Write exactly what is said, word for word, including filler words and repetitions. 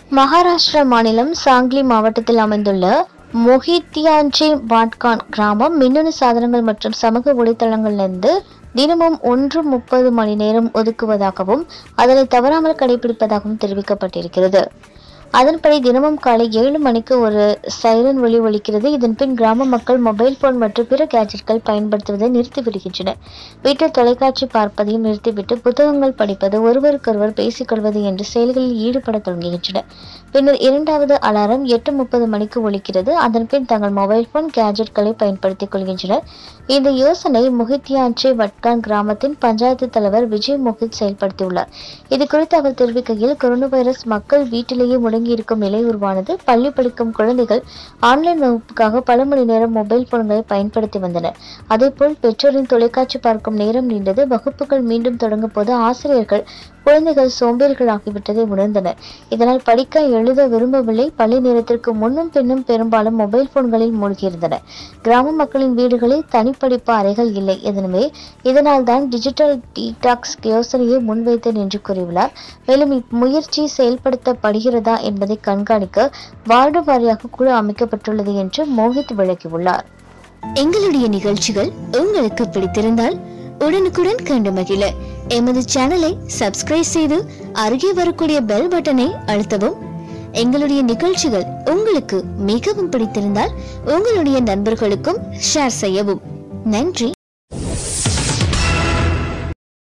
மகாராஷ்டிரா மாநிலம் சாங்லி மாவட்டத்தில் அமைந்துள்ள மொஹித்தியான்ஜே வாட்கான் கிராமம் மின்னணு சாதனங்கள் மற்றும் சமூக வலைத்தளங்களிலிருந்து தினமும் ஒன்று முப்பது மணி நேரம் ஒதுக்குவதாகவும் அதனை தவறாமல் கடைபிடிப்பதாகவும் தெரிவிக்கப்பட்டிருக்கிறது. அதன்படி தினமும் காலை ஏழு மணிக்கு ஒரு சைரன் ஒலி ஒலிக்கிறது. இதன் பின் கிராம மக்கள் மொபைல் போன் மற்றும் பிற கேஜெட்கள் பயன்படுத்துவதை நிறுத்திவிடுகின்றனர். வீட்டில் தொலைக்காட்சி பார்ப்பதையும் நிறுத்திவிட்டு புத்தகங்கள் படிப்பது, ஒருவருக்கொருவர் பேசிக்கொள்வது என்ற செயல்களில் ஈடுபட தொடங்குகின்றனர். பின்னர் இரண்டாவது அலாரம் எட்டு முப்பது மணிக்கு ஒலிக்கிறது. அதன் பின் தங்கள் மொபைல் போன் கேஜெட்களை பயன்படுத்திக் கொள்கின்றனர். இந்த யோசனை மொஹித்தியான்ஜே வட்கான் கிராமத்தின் பஞ்சாயத்து தலைவர் விஜய் மோஹித் செயல்படுத்தியுள்ளார். இது குறித்து அவர் தெரிவிக்கையில், கொரோனா வைரஸ் மக்கள் வீட்டிலேயே முடங்கி இருக்கும் நிலை உருவானது. பள்ளி படிக்கும் குழந்தைகள் ஆன்லைன் வகுப்புக்காக பல மணி நேரம் மொபைல் போன்களை பயன்படுத்தி வந்தனர். அதேபோல் பெற்றோரின் தொலைக்காட்சி பார்க்கும் நேரம் நீண்டது. வகுப்புகள் மீண்டும் தொடங்கும் போது ஆசிரியர்கள் குழந்தைகள் சோம்பேறிகள் ஆகிவிட்டதை உணர்ந்தனர். இதனால் படிக்க எழுத விரும்பவில்லை. பள்ளி நேரத்திற்கு முன்னும் பின்னும் பெரும்பாலும் மொபைல் போன்களில் மூழ்கியிருந்தனர். கிராம மக்களின் வீடுகளில் தனிப்படிப்பு அறைகள் இல்லை. எனவே இதனால் தான் டிஜிட்டல் டீடாக்ஸ் யோசனையை முன்வைத்தேன் என்று கூறியுள்ளார். மேலும் இம்முயற்சி செயல்படுத்தப்படுகிறதா என்பதை கண்காணிக்க வார்டு வாரியாக குழு அமைக்கப்பட்டுள்ளது என்று மோஹித் விளக்கியுள்ளார். எங்களுடைய நிகழ்ச்சிகள் உங்களுக்கு பிடித்திருந்தால் உடனுக்குடன் கண்டு மகிழ எமது சேனலை சப்ஸ்கிரைப் செய்து அருகே வரக்கூடிய பெல் பட்டனை அழுத்தவும். எங்களுடைய நிகழ்ச்சிகள் உங்களுக்கு மிகவும் பிடித்திருந்தால் உங்களுடைய நண்பர்களுக்கும் ஷேர் செய்யவும். நன்றி.